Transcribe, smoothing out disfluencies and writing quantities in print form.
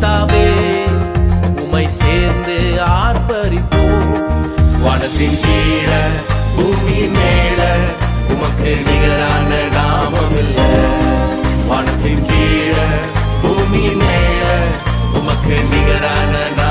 கர்த்தாவே உம்மை சேர்ந்து ஆர்ப்பரிப்போம். வானத்தின் கீழ பூமி மேல உமக்கு நிகரான நாமம் இல்ல. வானத்தின் கீழ பூமி மேல உமக்கு நிகரான